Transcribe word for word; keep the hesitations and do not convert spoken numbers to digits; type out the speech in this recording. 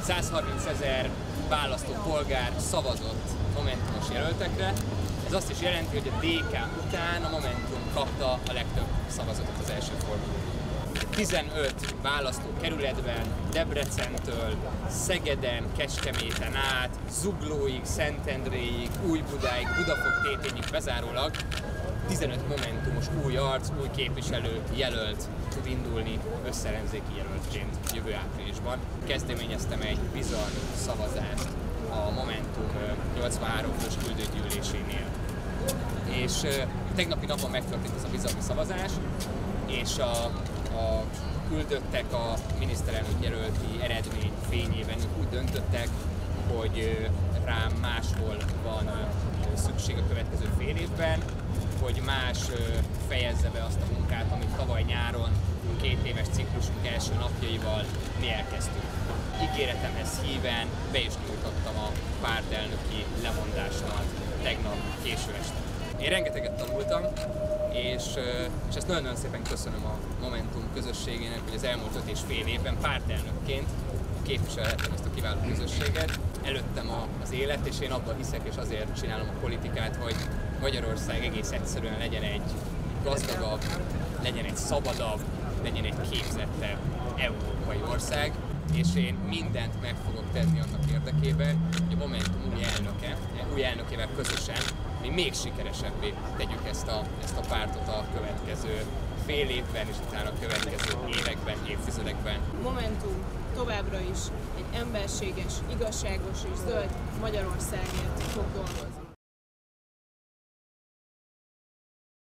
százharmincezer választópolgár szavazott momentumos jelöltekre. Ez azt is jelenti, hogy a dé ká után a Momentum kapta a legtöbb szavazatot az első fordulóban. tizenöt választókerületben, Debrecentől, Szegeden, Kecskeméten át, Zuglóig, Szentendréig, Újbudáig, Budafok-Tétényig bezárólag tizenöt momentumos új arc, új képviselő jelölt tud indulni összeellenzéki jelöltként jövő áprilisban. Kezdeményeztem egy bizalmi szavazást a Momentum nyolcvanhárom fős küldőgyűlésénél. És tegnapi napon megtörtént ez a bizalmi szavazás, és a, a küldöttek a miniszterelnök jelölti eredmény fényében úgy döntöttek, hogy rám máshol van szükség a következő fél évben, hogy más fejezze be azt a munkát, amit tavaly nyáron, a két éves ciklusunk első napjaival mi elkezdtünk. Ígéretemhez híven be is nyújtottam a pártelnöki lemondásomat tegnap késő este. Én rengeteget tanultam, és, és ezt nagyon-nagyon szépen köszönöm a Momentum közösségének, hogy az elmúlt öt és fél évben pártelnökként képviselhetem ezt a kiváló közösséget. Előttem az élet, és én abban hiszek, és azért csinálom a politikát, hogy Magyarország egész egyszerűen legyen egy gazdagabb, legyen egy szabadabb, legyen egy képzettebb európai ország, és én mindent meg fogok tenni annak érdekében, hogy a Momentum új elnöke, új elnökével közösen mi még sikeresebbé tegyük ezt a, ezt a pártot a következő fél évben, és utána a következő években, évtizedekben. Momentum továbbra is egy emberséges, igazságos és zöld Magyarországért fog dolgozni.